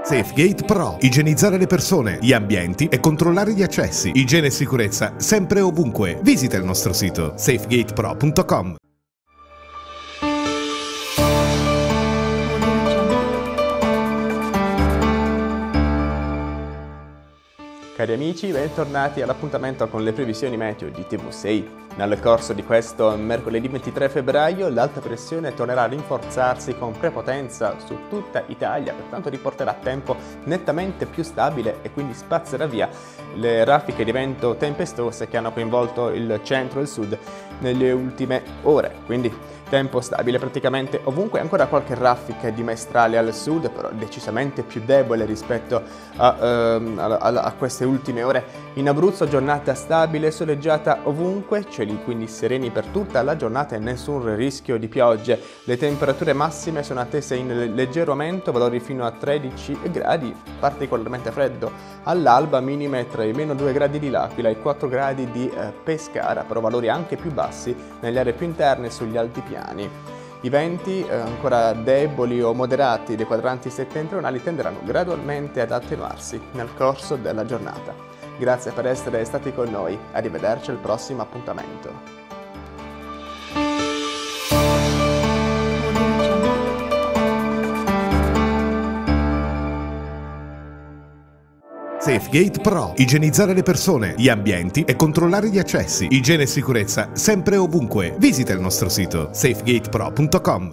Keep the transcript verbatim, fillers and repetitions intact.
SafeGate Pro. Igienizzare le persone, gli ambienti e controllare gli accessi. Igiene e sicurezza sempre e ovunque. Visita il nostro sito safegate pro punto com. Cari amici, bentornati all'appuntamento con le previsioni meteo di T V sei. Nel corso di questo mercoledì ventitré febbraio l'alta pressione tornerà a rinforzarsi con prepotenza su tutta Italia, pertanto riporterà tempo nettamente più stabile e quindi spazzerà via le raffiche di vento tempestose che hanno coinvolto il centro e il sud nelle ultime ore. Quindi tempo stabile praticamente ovunque, ancora qualche raffica di maestrale al sud, però decisamente più debole rispetto a, ehm, a, a, a queste ultime ore. In Abruzzo giornata stabile, soleggiata ovunque, cieli quindi sereni per tutta la giornata e nessun rischio di piogge. Le temperature massime sono attese in leggero aumento, valori fino a tredici gradi, particolarmente freddo all'alba, minime tra i meno due gradi di L'Aquila e i quattro gradi di eh, Pescara, però valori anche più bassi nelle aree più interne e sugli altipiani. I venti, eh, ancora deboli o moderati dei quadranti settentrionali, tenderanno gradualmente ad attenuarsi nel corso della giornata. Grazie per essere stati con noi, arrivederci al prossimo appuntamento. SafeGate Pro. Igienizzare le persone, gli ambienti e controllare gli accessi. Igiene e sicurezza sempre e ovunque. Visita il nostro sito safegate pro punto com.